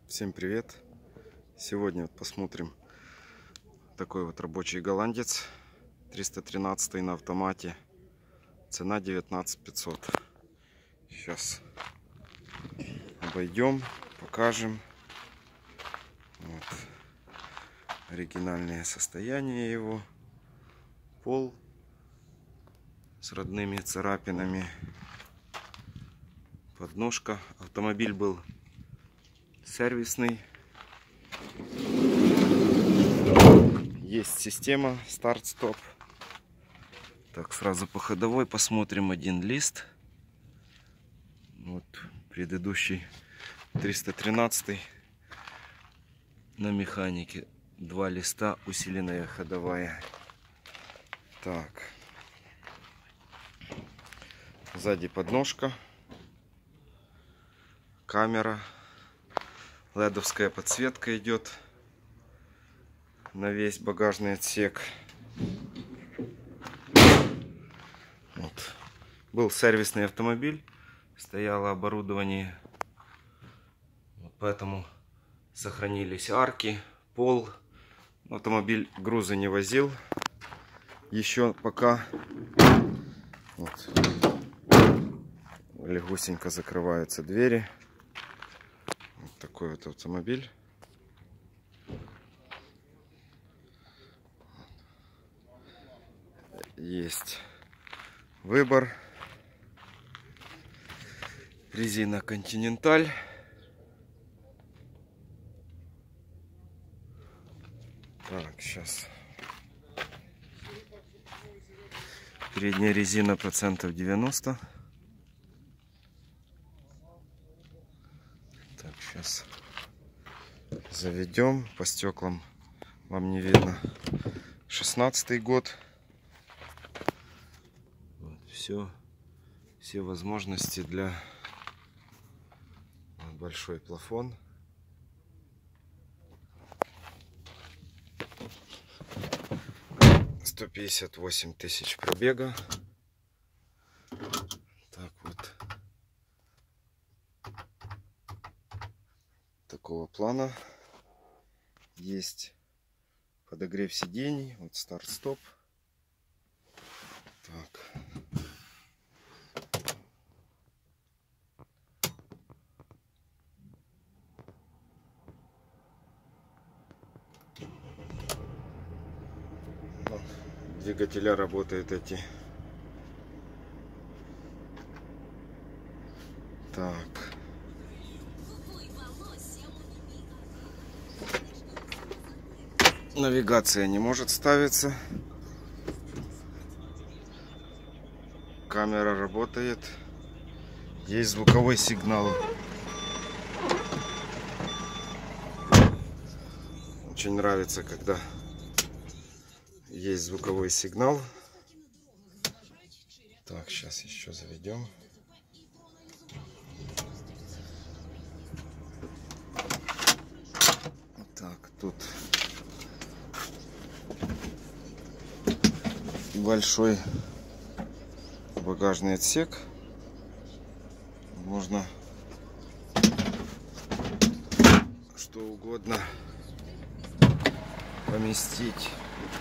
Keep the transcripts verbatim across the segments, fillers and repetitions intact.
Всем привет! Сегодня вот посмотрим такой вот рабочий голландец триста тринадцать на автомате. Цена девятнадцать пятьсот. Сейчас обойдем, покажем. Вот. Оригинальное состояние его. Пол с родными царапинами. Подножка. Автомобиль был сервисный. Есть система старт-стоп. Так, сразу по ходовой посмотрим один лист. Вот предыдущий триста тринадцать на механике. Два листа, усиленная ходовая. Так. Сзади подножка. Камера. Ледовская подсветка идет на весь багажный отсек. Вот. Был сервисный автомобиль, стояло оборудование, вот поэтому сохранились арки, пол. Автомобиль грузы не возил еще пока. Вот. Легусенько закрываются двери. Вот такой вот автомобиль. Есть выбор. Резина Континенталь. Так, сейчас. Передняя резина процентов девяносто. Так, сейчас заведем. По стеклам вам не видно. шестнадцатый год. Вот, все, все возможности для... Вот, большой плафон. сто пятьдесят восемь тысяч пробега. Так вот. Такого плана. Есть подогрев сидений. Вот старт-стоп. Так. Вот. Двигателя работают эти. Так. Навигация не может ставиться. Камера работает. Есть звуковой сигнал. Очень нравится, когда есть звуковой сигнал. Так, сейчас еще заведем. Так, тут большой багажный отсек. Можно что угодно поместить.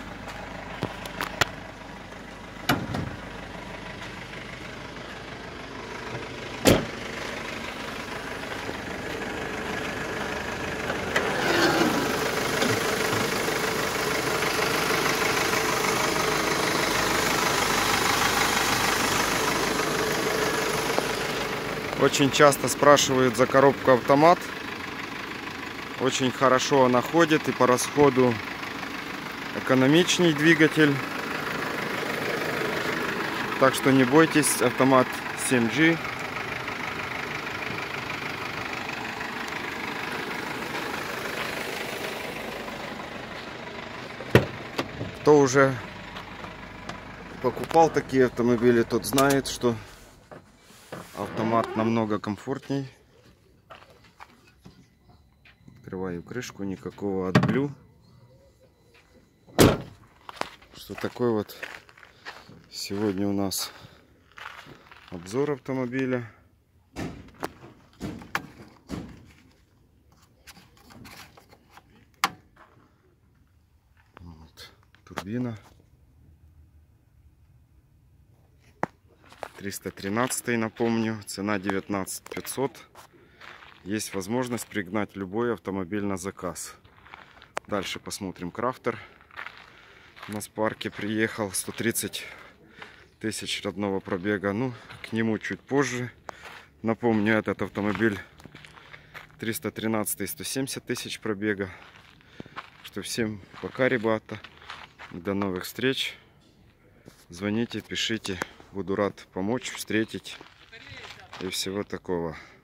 Очень часто спрашивают за коробку автомат. Очень хорошо она ходит и по расходу экономичней двигатель. Так что не бойтесь, автомат семь джи. Кто уже покупал такие автомобили, тот знает, что автомат намного комфортней. Открываю крышку, никакого отблю. Что такой вот сегодня у нас обзор автомобиля. турбина. триста тринадцатый, напомню, цена девятнадцать тысяч пятьсот. Есть возможность пригнать любой автомобиль на заказ. Дальше посмотрим крафтер. У нас в парке приехал, сто тридцать тысяч родного пробега. Ну, к нему чуть позже. Напомню, этот автомобиль триста тринадцатый, сто семьдесят тысяч пробега. Что всем пока, ребята. До новых встреч. Звоните, пишите. Буду рад помочь, встретить и всего такого.